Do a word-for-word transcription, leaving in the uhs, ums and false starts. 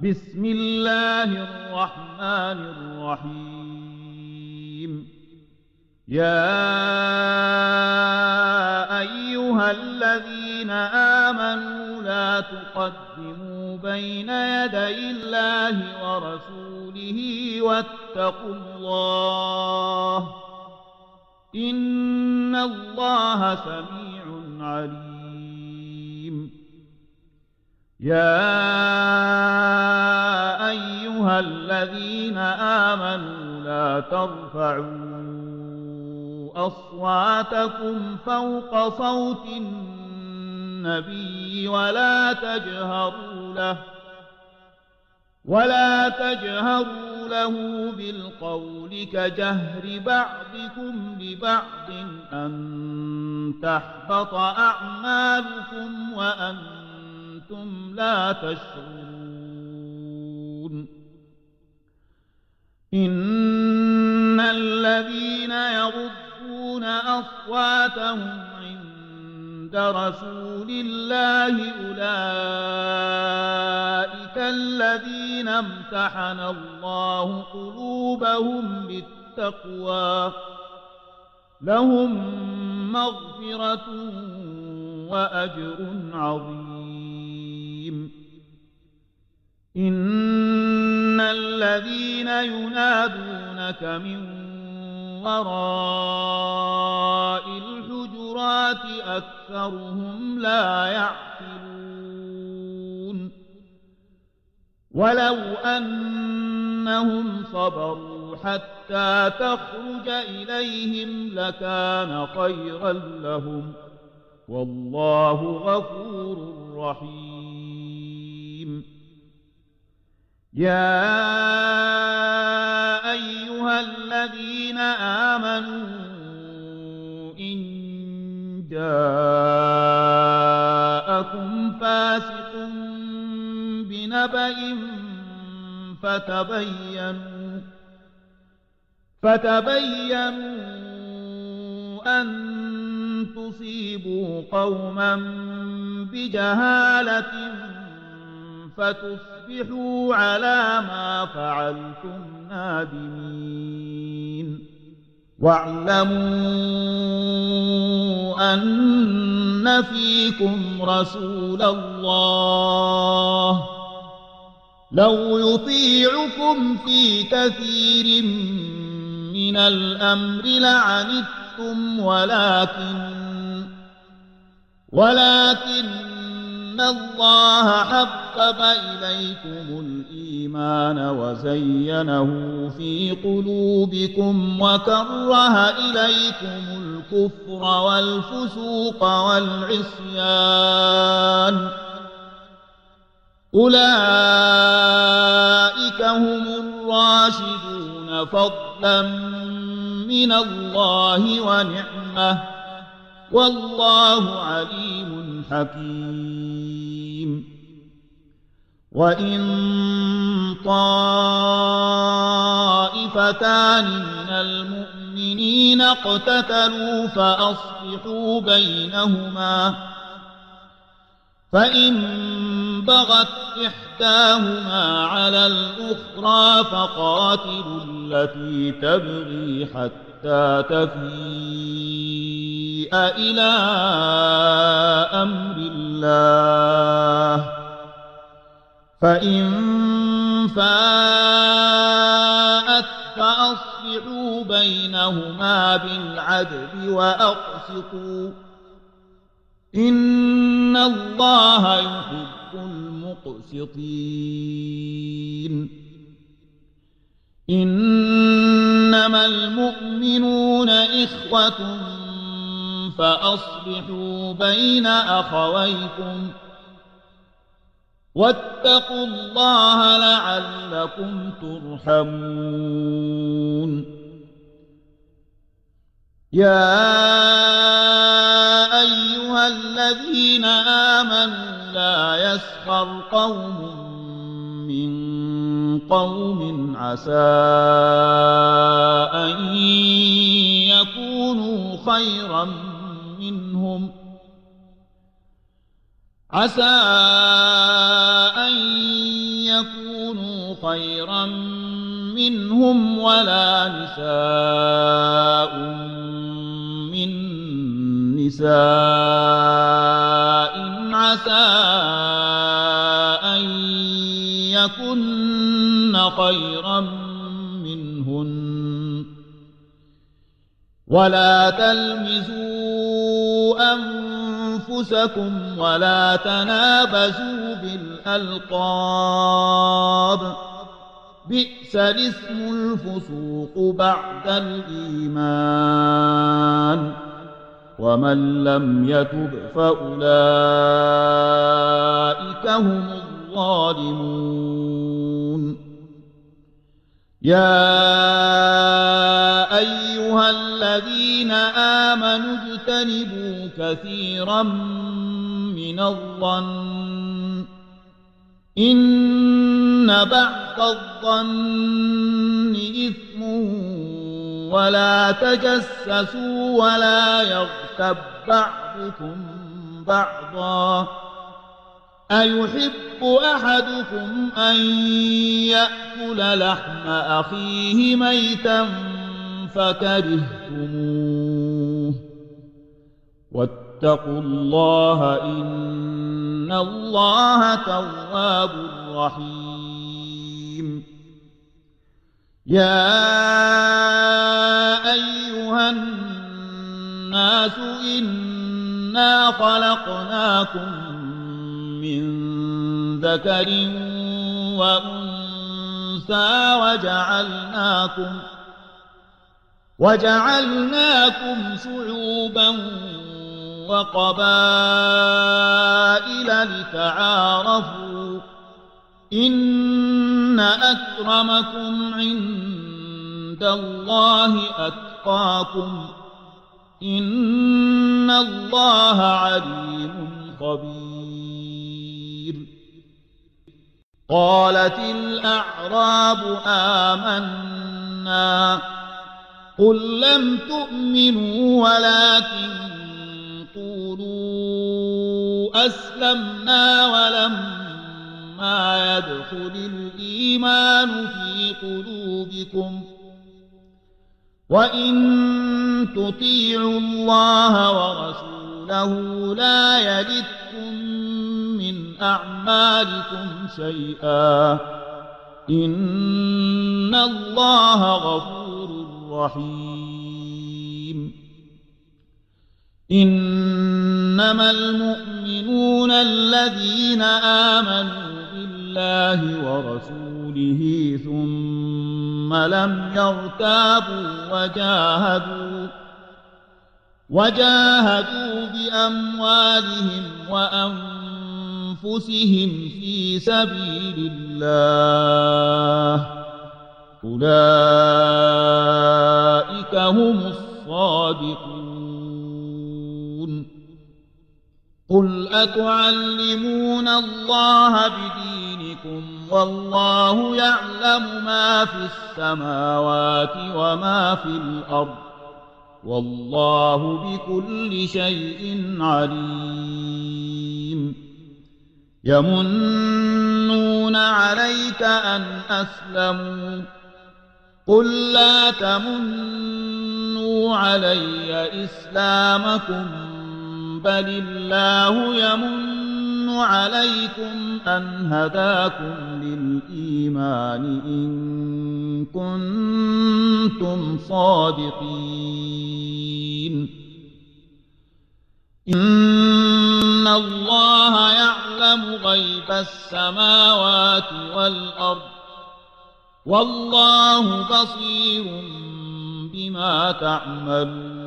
بسم الله الرحمن الرحيم. يا أيها الذين آمنوا لا تقدموا بين يدي الله ورسوله واتقوا الله إن الله سميع عليم. يا أيها الذين آمنوا لا ترفعوا أصواتكم فوق صوت النبي ولا تجهروا له ولا تجهروا له بالقول كجهر بعضكم لبعض أن تحبط أعمالكم وأنتم لا تشعرون. إن الذين يغضون أصواتهم عند رسول الله أولئك الذين امتحن الله قلوبهم للتقوى لهم مغفرة وأجر عظيم. إن الذين ينادونك من وراء الحجرات أكثرهم لا يعقلون. ولو أنهم صبروا حتى تخرج إليهم لكان خيرا لهم والله غفور رحيم. يا أيها الذين آمنوا إن جاءكم فاسق بنبأ فتبينوا فتبينوا أن تصيبوا قوما بجهالة فتصبحوا على ما فعلتم نادمين. واعلموا أن فيكم رسول الله لو يطيعكم في كثير من الأمر لعنتم ولكن ولكن الله حبب إليكم الإيمان وزينه في قلوبكم وكره إليكم الكفر والفسوق والعصيان أولئك هم الراشدون فضلا من الله ونعمة والله عليم حكيم. وإن طائفتان من المؤمنين اقتتلوا فأصلحوا بينهما فإن بغت إحداهما على الأخرى فقاتلوا التي تبغي حتى تفيء إلى أمر الله فإن فاءت فأصلحوا بينهما بالعدل وأقسطوا إن الله يحب المقسطين. إنما المؤمنون إخوة فأصلحوا بين أخويكم واتقوا الله لعلكم ترحمون. يا أيها الذين آمنوا لا يسخر قوم من قوم عسى أن يكونوا خيرا منهم عسى أن يكونوا خيرا منهم ولا نساء من نساء عسى أن يكن خيرا منهن ولا تلمزوا أنفسكم ولا تنابزوا بالألقاب بئس الاسم الفسوق بعد الإيمان ومن لم يتب فأولئك هم الظالمون يا أيها الذين آمنوا اجتنبوا كثيرا من الظن إن بعض الظن إثم ولا تجسسوا ولا يغتب بعضكم بعضا أيحب أحدكم أن يأكل لحم أخيه ميتا فكرهتموه واتقوا الله إن الله تواب رحيم يا أيها الناس إنا خلقناكم من ذكر وأنثى وجعلناكم وجعلناكم شعوبا وقبائل لتعارفوا إن أكرمكم عند الله أتقاكم إن الله عليم خبير قالت الأعراب آمنا قل لم تؤمنوا ولكن قولوا أسلمنا ولما يدخل الإيمان في قلوبكم وإن تطيعوا الله ورسوله لا يلدكم من أعمالكم شيئا إن الله غفور رحيم إنما المؤمنون الذين آمنوا بالله ورسوله ثم لم يرتابوا وجاهدوا وجاهدوا بأموالهم وأنفسهم في سبيل الله أولئك هم الصادقون قل أتعلمون الله بدينكم والله يعلم ما في السماوات وما في الأرض والله بكل شيء عليم يمنون عليك أن أسلموا قل لا تمنوا علي إسلامكم بل الله يمن عليكم أن هداكم للإيمان إن كنتم صادقين إن الله يعلم غيب السماوات والأرض والله بصير بما تعملون